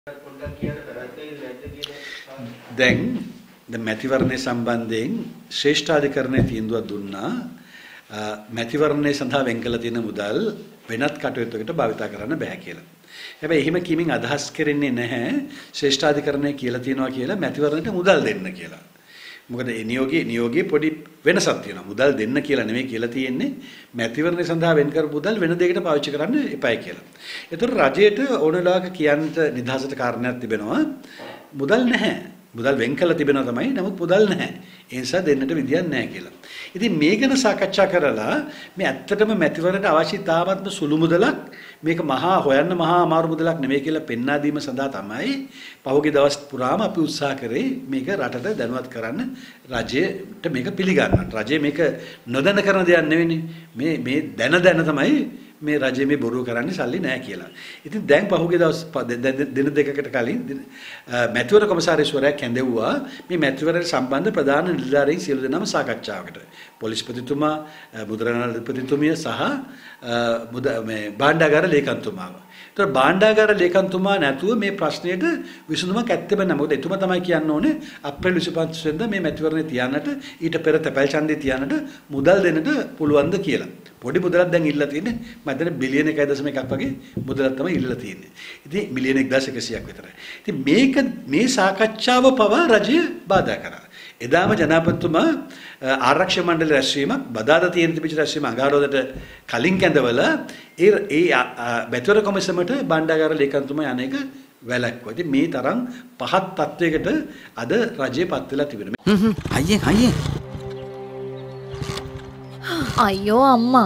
දැන් මැතිවරණය සම්බන්ධයෙන් ශ්‍රේෂ්ඨාධිකරණයේ තීන්දුවක් දුන්නා මැතිවරණය සඳහා වෙන් කළ තියෙන මුදල් වෙනත් කටයුත්තකට භාවිත කරන්න බෑ කියලා. හැබැයි එහෙම කීමෙන් අදහස් කරන්නේ නැහැ ශ්‍රේෂ්ඨාධිකරණය කියලා තියනවා කියලා මැතිවරණයට මුදල් දෙන්න කියලා. මොකද ඒ නියෝගයේ පොඩි වෙනසක් තියෙනවා. මුදල් දෙන්න කියලා නෙමෙයි කියලා තියෙන්නේ මැතිවරණය සඳහා වෙන් කරපු මුදල් වෙන දෙයකට පාවිච්චි කරන්න එපායි කියලා. ඒතර රජයට ඕනලාක කියන්න නිදහසට කාරණයක් තිබෙනවා. මුදල් නැහැ. මුදල් වෙන් කළා තිබෙනවා තමයි. නමුත් මුදල් නැහැ. ඒ නිසා දෙන්නට විදියක් නැහැ කියලා. ඉතින් මේ ගැන සාකච්ඡා කරලා මේ ඇත්තටම මැතිවරණයට අවශ්‍ය තාමත්ම සුළු මුදලක් මේක මහා අමාරු මුදලක් නෙමෙයි කියලා පෙන්වා දීම සඳහා තමයි පහුගිය දවස් පුරාම අපි උත්සාහ කරේ මේක රටට දැනුවත් කරන්න රජයට මේක පිළිගන්න. රජය මේක නොදැන කරන දෙයක් නෙවෙයි. මේ දැන තමයි මේ රජය මේ බොරු කරන්නේ සල්ලි නැහැ කියලා. ඉතින් දැන් පහුගිය දවස් දින දෙකකට කලින් මැතිවරණ කොමසාරිස්වරයා කැඳෙව්වා මේ මැතිවරණ සම්බන්ධ ප්‍රධාන නිලධාරීන් සියලු දෙනාම සාකච්ඡාවකට. පොලිස්පතිතුමා, මුද්‍රණාධිපතිතුමිය සහ මේ භාණ්ඩාගාර ලේකම්තුමාව. ඒතර භාණ්ඩාගාර ලේකම්තුමා නැතුව මේ ප්‍රශ්නයට විසඳුමක් ඇත්තෙම නැහැ. මොකද එතුමා තමයි කියන්න ඕනේ අප්‍රේල් 25 වෙනිදා මේ මැතිවරණය තියන්නට ඊට පෙර තැපැල් ඡන්දය තියන්නට මුදල් දෙන්නට පුළුවන්ද කියලා. පොඩි මුදලක් දැන් ඉල්ලලා තියෙන්නේ මම හිතන්නේ බිලියන 1.1ක් වගේ මුදලක් තමයි ඉල්ලලා තියෙන්නේ. ඉතින් මිලියන 1.100ක් විතරයි. ඉතින් මේ සාකච්ඡාව පවා රජය බාධා කරා. එදාම ජනාධිපතිතුමා ආරක්ෂක මණ්ඩල රැස්වීමක් බදාදා තියෙන තිබිච්ච රැස්වීම අඟහරුවාදට කලින් කැඳවලා ඒ මැතිවරණ කොමිසමට භාණ්ඩාගාර ලේකම්තුමා අනේක වැළැක්වුවා. ඉතින් මේ තරම් පහත් තත්වයකට අද රජය පත් වෙලා තිබෙනවා. අයියේ අයියෝ අම්මා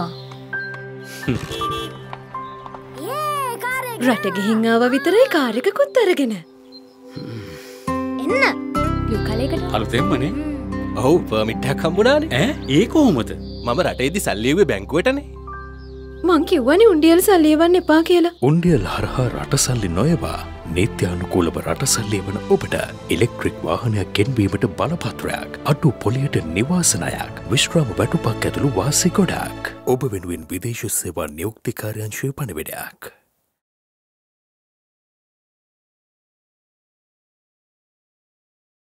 රට ගිහින් ආව විතරයි කාර් එකකුත් අරගෙන එන්න යුකලයකට අලුතෙන්මනේ ඔව් පර්මිට් එකක් හම්බුණානේ ඈ ඒ කොහොමද මම රටේදී සල්ලි එව්වේ බැංකුවටනේ මං කිව්වනේ උණ්ඩියල් සල්ලි එවන්න එපා කියලා උණ්ඩියල් හරහා රට සල්ලි නොයවා නීත්‍යානුකූලව රට සල්ලි එවන ඔබට ඉලෙක්ට්‍රික් වාහනයක් ගෙන්වීමට බලපත්‍රයක් අඩු පොලියට නිවාසනයක් විශ්‍රාම වැටුපක් ඇතුළු වාසි ගොඩක් ඔබ වෙනුවෙන් විදේශ සේවා නියුක්ති කාර්යාංශයේ පණිවිඩයක්